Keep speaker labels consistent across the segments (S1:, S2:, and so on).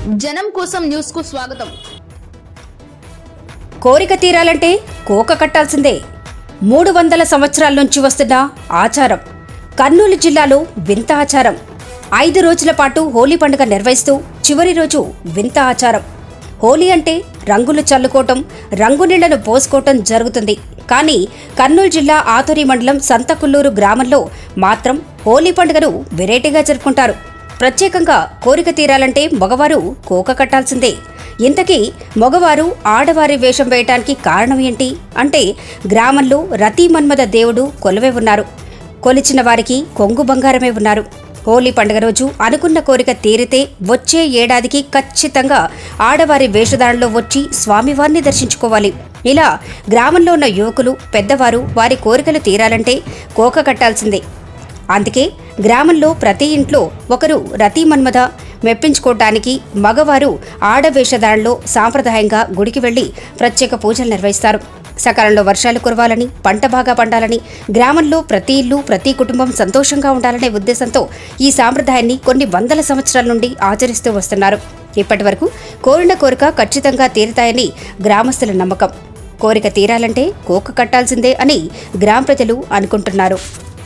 S1: జనం కోసం న్యూస్ కు స్వాగతం.
S2: కోరిక తీరాలంటే కోక కట్టాల్సిందే. 300 సంవత్సరాల నుంచి వస్తున్న ఆచారం. కర్నూలు జిల్లాలో వింత ఆచారం. 5 రోజుల పాటు హోలీ పండుగ నిర్వహిస్తూ చివరి రోజు వింత ఆచారం. హోలీ అంటే రంగులు చల్లుకోవటం, రంగునీళ్లను పోసుకోవటం జరుగుతుంది. కానీ కర్నూలు జిల్లా ఆతూరి మండలం సంతకుల్లూరు గ్రామంలో మాత్రం హోలీ పండుగను వెరైటీగా జరుపుకుంటారు. ప్రత్యేకంగా కోరిక తీరాలంటే మగవారు కోక కట్టాల్సిందే. ఇంతకీ మగవారు ఆడవారి వేషం వేయటానికి కారణం ఏంటి అంటే, గ్రామంలో రతీ మన్మథ దేవుడు కొలువై ఉన్నారు. కొలిచిన వారికి కొంగు బంగారమే ఉన్నారు. హోలీ పండుగ రోజు అనుకున్న కోరిక తీరితే వచ్చే ఏడాదికి ఖచ్చితంగా ఆడవారి వేషధారణలో వచ్చి స్వామివారిని దర్శించుకోవాలి. ఇలా గ్రామంలో ఉన్న యువకులు, పెద్దవారు వారి కోరికలు తీరాలంటే కోక కట్టాల్సిందే. అందుకే గ్రామంలో ప్రతి ఇంట్లో ఒకరు రతీ మన్మథ మెప్పించుకోవటానికి మగవారు ఆడవేషధారణలో సాంప్రదాయంగా గుడికి వెళ్లి ప్రత్యేక పూజలు నిర్వహిస్తారు. సకాలంలో వర్షాలు కురవాలని, పంట బాగా పండాలని, గ్రామంలో ప్రతి ఇల్లు, ప్రతి కుటుంబం సంతోషంగా ఉండాలనే ఉద్దేశంతో ఈ సాంప్రదాయాన్ని కొన్ని వందల సంవత్సరాల నుండి ఆచరిస్తూ వస్తున్నారు. ఇప్పటి వరకు కోరిన కోరిక ఖచ్చితంగా తీరుతాయని గ్రామస్తుల నమ్మకం. కోరిక తీరాలంటే కోక కట్టాల్సిందే అని గ్రామ ప్రజలు అనుకుంటున్నారు.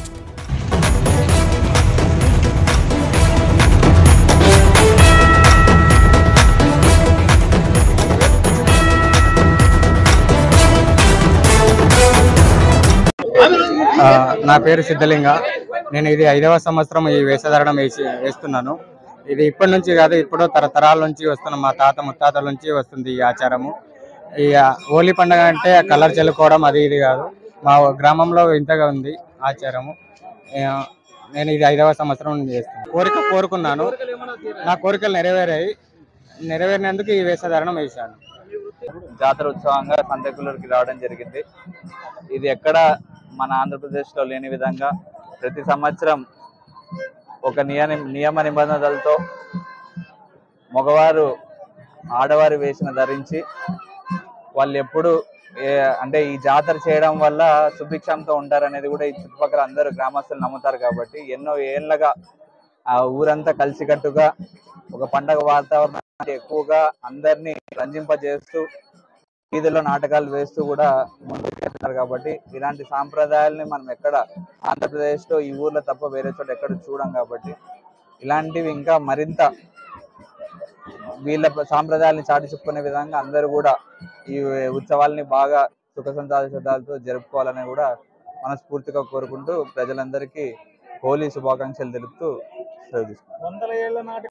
S3: నా పేరు సిద్ధలింగ. నేను ఇది 5వ సంవత్సరం ఈ వేషధారణం వేస్తున్నాను. ఇది ఇప్పటి నుంచి కాదు, ఇప్పుడు తరతరాల నుంచి వస్తున్న మా తాత ముత్తాతల నుంచి వస్తుంది ఈ ఆచారము. ఈ హోలీ పండుగ అంటే కలర్ చల్లుకోవడం అది ఇది కాదు, మా గ్రామంలో ఇంతగా ఉంది ఆచారము. నేను ఇది 5వ సంవత్సరం చేస్తాను. కోరుకున్నాను, నా కోరికలు నెరవేరినందుకు ఈ వేషధారణం వేశాను.
S4: జాతర ఉత్సవంగా సంతకుల్లూరుకి రావడం జరిగింది. ఇది ఎక్కడ మన ఆంధ్రప్రదేశ్లో లేని విధంగా ప్రతి సంవత్సరం ఒక నియమ నిబంధనలతో మగవారు ఆడవారి వేషను ధరించి వాళ్ళు ఎప్పుడు అంటే ఈ జాతర చేయడం వల్ల సుభిక్షంతో ఉంటారనేది కూడా ఈ చుట్టుపక్కల అందరూ గ్రామస్తులు నమ్ముతారు. కాబట్టి ఎన్నో ఏళ్ళగా ఆ ఊరంతా కలిసికట్టుగా ఒక పండగ వాతావరణం ఎక్కువగా అందరినీ రంజింపజేస్తూ వీధుల్లో నాటకాలు వేస్తూ కూడా ముందుకు వెళ్తున్నారు. కాబట్టి ఇలాంటి సాంప్రదాయాలని మనం ఎక్కడ ఆంధ్రప్రదేశ్లో ఈ ఊర్లో తప్ప వేరే చోట ఎక్కడ చూడం. కాబట్టి ఇలాంటివి ఇంకా మరింత వీళ్ళ సాంప్రదాయాలని చాటి చెప్పుకునే విధంగా అందరూ కూడా ఈ ఉత్సవాల్ని బాగా సుఖ సంతోషాలతో జరుపుకోవాలని కూడా మనస్ఫూర్తిగా కోరుకుంటూ ప్రజలందరికీ హోలీ శుభాకాంక్షలు తెలుపుతూ సెలవు తీసుకుంటాం.